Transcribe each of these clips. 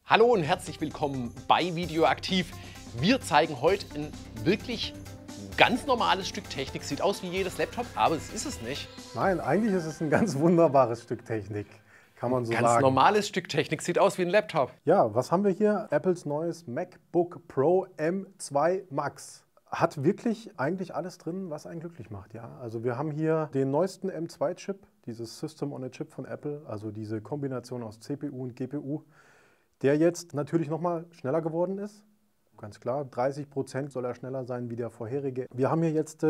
Hallo und herzlich willkommen bei Videoaktiv. Wir zeigen heute ein wirklich ganz normales Stück Technik. Sieht aus wie jedes Laptop, aber das ist es nicht. Nein, eigentlich ist es ein ganz wunderbares Stück Technik, kann man so sagen. Ganz normales Stück Technik, sieht aus wie ein Laptop. Ja, was haben wir hier? Apples neues MacBook Pro M2 Max. Hat wirklich eigentlich alles drin, was einen glücklich macht. Ja? Also wir haben hier den neuesten M2-Chip, dieses System on a Chip von Apple, also diese Kombination aus CPU und GPU, der jetzt natürlich nochmal schneller geworden ist. Ganz klar, 30% soll er schneller sein wie der vorherige. Wir haben hier jetzt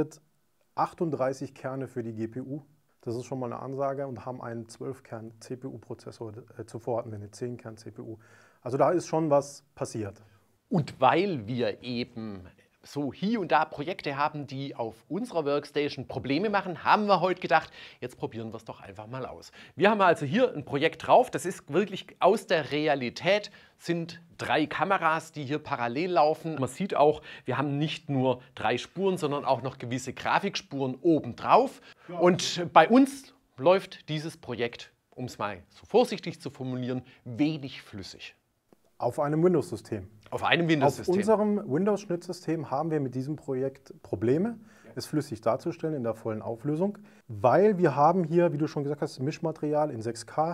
38 Kerne für die GPU. Das ist schon mal eine Ansage und haben einen 12-Kern-CPU-Prozessor. Zuvor hatten wir eine 10-Kern-CPU. Also da ist schon was passiert. Und weil wir eben so hier und da Projekte haben, die auf unserer Workstation Probleme machen, haben wir heute gedacht, jetzt probieren wir es doch einfach mal aus. Wir haben also hier ein Projekt drauf, das ist wirklich aus der Realität, sind 3 Kameras, die hier parallel laufen. Man sieht auch, wir haben nicht nur 3 Spuren, sondern auch noch gewisse Grafikspuren oben drauf. Und bei uns läuft dieses Projekt, um es mal so vorsichtig zu formulieren, wenig flüssig. Auf einem Windows-System. Auf einem Windows-System. Auf unserem Windows-Schnittsystem haben wir mit diesem Projekt Probleme, es flüssig darzustellen in der vollen Auflösung, weil wir haben hier, wie du schon gesagt hast, Mischmaterial in 6K,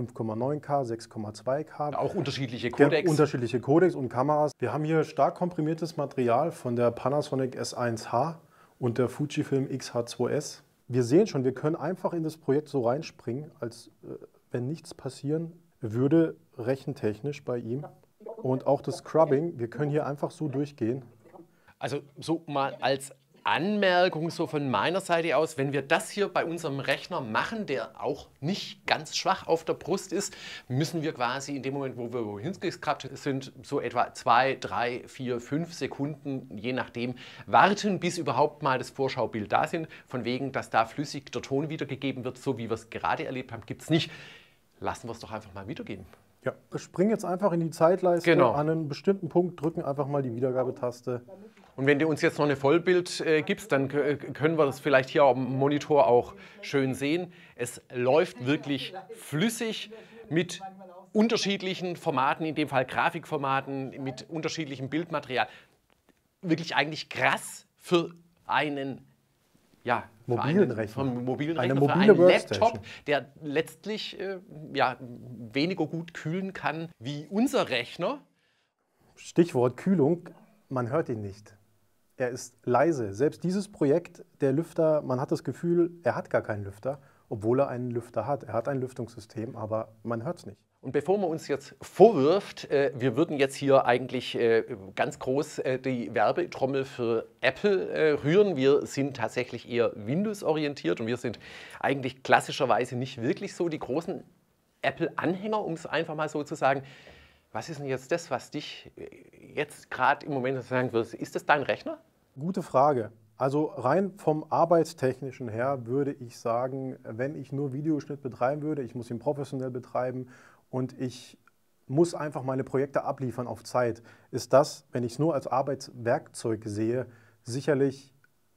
5,9K, 6,2K. Auch unterschiedliche Codecs. Unterschiedliche Codecs und Kameras. Wir haben hier stark komprimiertes Material von der Panasonic S1H und der Fujifilm X-H2S. Wir sehen schon, wir können einfach in das Projekt so reinspringen, als wenn nichts passieren würde, rechentechnisch bei ihm. Und auch das Scrubbing, wir können hier einfach so durchgehen. Also so mal als Anmerkung so von meiner Seite aus, wenn wir das hier bei unserem Rechner machen, der auch nicht ganz schwach auf der Brust ist, müssen wir quasi in dem Moment, wo wir wohin gescrubbt sind, so etwa 2, 3, 4, 5 Sekunden, je nachdem, warten, bis überhaupt mal das Vorschaubild da sind. Von wegen, dass da flüssig der Ton wiedergegeben wird, so wie wir es gerade erlebt haben, gibt es nicht. Lassen wir es doch einfach mal wiedergeben. Ja, wir springen jetzt einfach in die Zeitleiste, genau. An einen bestimmten Punkt, drücken einfach mal die Wiedergabetaste. Und wenn du uns jetzt noch eine Vollbild gibst, dann können wir das vielleicht hier auf dem Monitor auch schön sehen. Es läuft wirklich flüssig mit unterschiedlichen Formaten, in dem Fall Grafikformaten, mit unterschiedlichem Bildmaterial. Wirklich eigentlich krass für einen mobilen Rechner. Eine mobile Laptop, der letztlich weniger gut kühlen kann wie unser Rechner. Stichwort Kühlung, man hört ihn nicht. Er ist leise. Selbst dieses Projekt, der Lüfter, man hat das Gefühl, er hat gar keinen Lüfter, obwohl er einen Lüfter hat. Er hat ein Lüftungssystem, aber man hört es nicht. Und bevor man uns jetzt vorwirft, wir würden jetzt hier eigentlich ganz groß die Werbetrommel für Apple rühren. Wir sind tatsächlich eher Windows-orientiert und wir sind eigentlich klassischerweise nicht wirklich so die großen Apple-Anhänger, um es einfach mal so zu sagen. Was ist denn jetzt das, was dich jetzt gerade im Moment sagen würdest? Ist das dein Rechner? Gute Frage. Also rein vom Arbeitstechnischen her würde ich sagen, wenn ich nur Videoschnitt betreiben würde, ich muss ihn professionell betreiben und ich muss einfach meine Projekte abliefern auf Zeit, ist das, wenn ich es nur als Arbeitswerkzeug sehe, sicherlich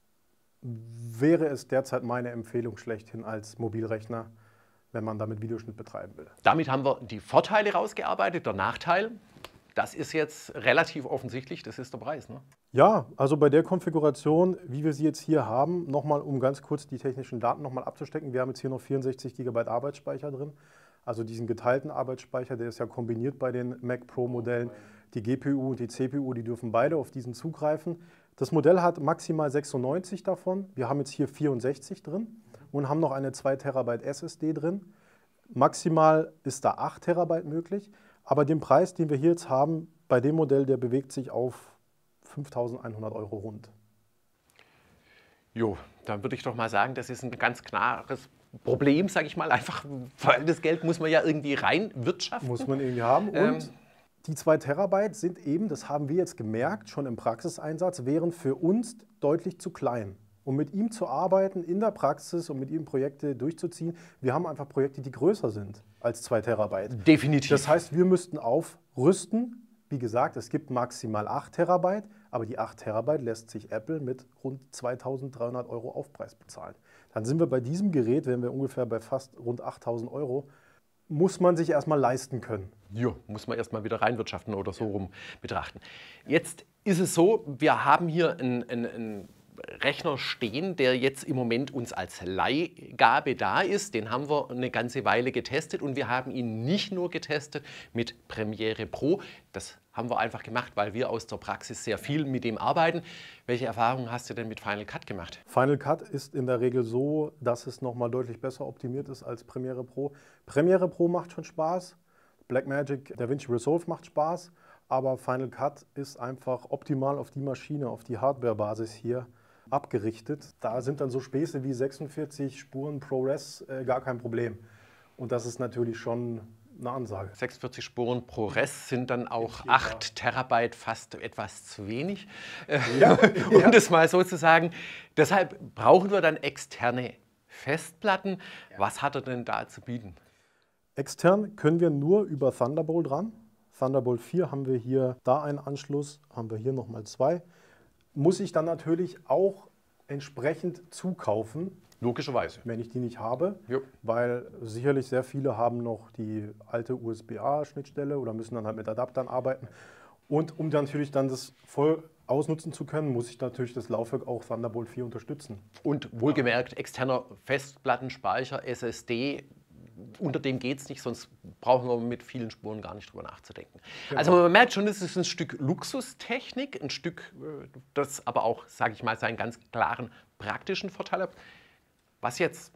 wäre es derzeit meine Empfehlung schlechthin als Mobilrechner, wenn man damit Videoschnitt betreiben will. Damit haben wir die Vorteile rausgearbeitet. Der Nachteil, das ist jetzt relativ offensichtlich, das ist der Preis, ne? Ja, also bei der Konfiguration, wie wir sie jetzt hier haben, nochmal um ganz kurz die technischen Daten nochmal abzustecken. Wir haben jetzt hier noch 64 GB Arbeitsspeicher drin. Also diesen geteilten Arbeitsspeicher, der ist ja kombiniert bei den Mac Pro Modellen. Die GPU und die CPU, die dürfen beide auf diesen zugreifen. Das Modell hat maximal 96 davon. Wir haben jetzt hier 64 drin und haben noch eine 2 TB SSD drin. Maximal ist da 8 TB möglich. Aber den Preis, den wir hier jetzt haben, bei dem Modell, der bewegt sich auf 5.100 € rund. Jo, dann würde ich doch mal sagen, das ist ein ganz klares Problem, sage ich mal, einfach, weil das Geld muss man ja irgendwie reinwirtschaften. Muss man irgendwie haben. Und die 2 TB sind eben, das haben wir jetzt gemerkt, schon im Praxiseinsatz, wären für uns deutlich zu klein. Um mit ihm zu arbeiten in der Praxis und mit ihm Projekte durchzuziehen, wir haben einfach Projekte, die größer sind als 2 TB. Definitiv. Das heißt, wir müssten aufrüsten. Wie gesagt, es gibt maximal 8 TB, aber die 8 TB lässt sich Apple mit rund 2.300 € Aufpreis bezahlen. Dann sind wir bei diesem Gerät, wenn wir ungefähr bei fast rund 8.000 €, muss man sich erstmal leisten können. Ja, muss man erstmal wieder reinwirtschaften oder so rum betrachten. Jetzt ist es so, wir haben hier einen Rechner stehen, der jetzt im Moment uns als Leihgabe da ist. Den haben wir eine ganze Weile getestet und wir haben ihn nicht nur getestet mit Premiere Pro. Das haben wir einfach gemacht, weil wir aus der Praxis sehr viel mit dem arbeiten. Welche Erfahrungen hast du denn mit Final Cut gemacht? Final Cut ist in der Regel so, dass es nochmal deutlich besser optimiert ist als Premiere Pro. Premiere Pro macht schon Spaß, Blackmagic DaVinci Resolve macht Spaß, aber Final Cut ist einfach optimal auf die Maschine, auf die Hardware-Basis hier abgerichtet. Da sind dann so Späße wie 46 Spuren ProRes gar kein Problem. Und das ist natürlich schon eine Ansage. 46 Spuren ProRes sind dann auch 8 Terabyte fast etwas zu wenig, Ja, um das mal so zu sagen. Deshalb brauchen wir dann externe Festplatten. Was hat er denn da zu bieten? Extern können wir nur über Thunderbolt ran. Thunderbolt 4 haben wir hier da einen Anschluss, haben wir hier nochmal 2. Muss ich dann natürlich auch entsprechend zukaufen, Logischerweise. wenn ich die nicht habe, Jo. weil sicherlich sehr viele haben noch die alte USB-A-Schnittstelle oder müssen dann halt mit Adaptern arbeiten. Und um dann natürlich dann das voll ausnutzen zu können, muss ich natürlich das Laufwerk auch Thunderbolt 4 unterstützen. Und wohlgemerkt, externer Festplattenspeicher, SSD, unter dem geht es nicht, sonst brauchen wir mit vielen Spuren gar nicht drüber nachzudenken. Genau. Also man merkt schon, es ist ein Stück Luxustechnik, ein Stück, das aber auch, sage ich mal, seinen ganz klaren praktischen Vorteil hat. Was jetzt?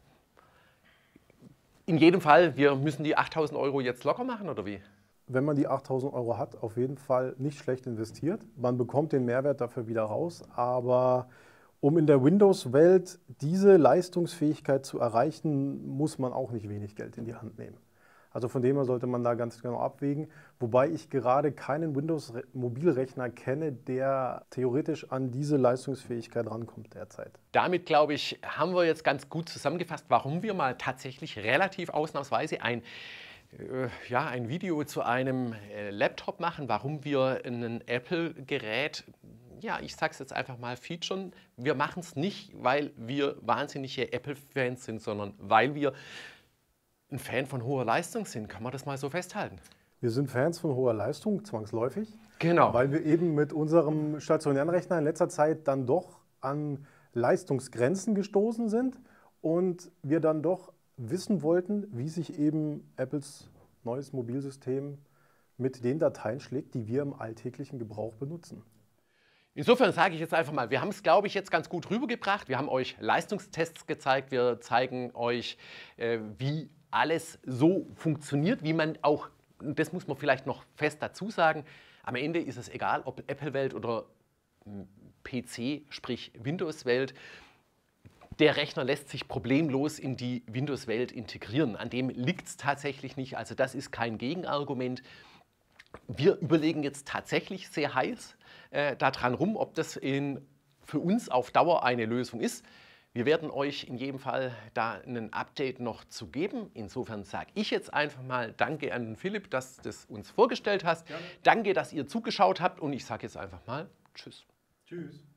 In jedem Fall, wir müssen die 8.000 € jetzt locker machen, oder wie? Wenn man die 8.000 € hat, auf jeden Fall nicht schlecht investiert. Man bekommt den Mehrwert dafür wieder raus, aber um in der Windows-Welt diese Leistungsfähigkeit zu erreichen, muss man auch nicht wenig Geld in die Hand nehmen. Also von dem her sollte man da ganz genau abwägen, wobei ich gerade keinen Windows-Mobilrechner kenne, der theoretisch an diese Leistungsfähigkeit rankommt derzeit. Damit, glaube ich, haben wir jetzt ganz gut zusammengefasst, warum wir mal tatsächlich relativ ausnahmsweise ein Video zu einem Laptop machen, warum wir ein Apple-Gerät, ja, ich sage es jetzt einfach mal, featuren. Wir machen es nicht, weil wir wahnsinnige Apple-Fans sind, sondern weil wir ein Fan von hoher Leistung sind. Kann man das mal so festhalten? Wir sind Fans von hoher Leistung, zwangsläufig. Genau. Weil wir eben mit unserem stationären Rechner in letzter Zeit dann doch an Leistungsgrenzen gestoßen sind und wir dann doch wissen wollten, wie sich eben Apples neues Mobilsystem mit den Dateien schlägt, die wir im alltäglichen Gebrauch benutzen. Insofern sage ich jetzt einfach mal, wir haben es, glaube ich, jetzt ganz gut rübergebracht. Wir haben euch Leistungstests gezeigt, wir zeigen euch, wie alles so funktioniert, wie man auch, das muss man vielleicht noch fest dazu sagen, am Ende ist es egal, ob Apple-Welt oder PC, sprich Windows-Welt, der Rechner lässt sich problemlos in die Windows-Welt integrieren. An dem liegt es tatsächlich nicht, also das ist kein Gegenargument. Wir überlegen jetzt tatsächlich sehr heiß daran rum, ob das für uns auf Dauer eine Lösung ist. Wir werden euch in jedem Fall da ein Update noch zu geben. Insofern sage ich jetzt einfach mal Danke an den Philipp, dass du das uns vorgestellt hast. Gerne. Danke, dass ihr zugeschaut habt und ich sage jetzt einfach mal Tschüss. Tschüss.